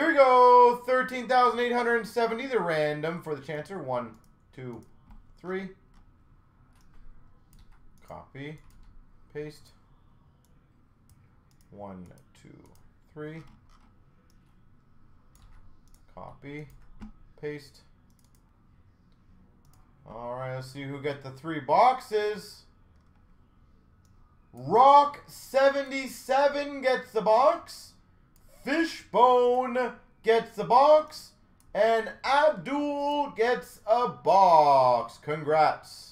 Here we go. 13,870. The random for the chancer. 1, 2, 3. Copy. Paste. 1, 2, 3. Copy. Paste. Alright, let's see who get the 3 boxes. Rock 77 gets the box. Fishbone gets the box. And Abdul gets a box. Congrats.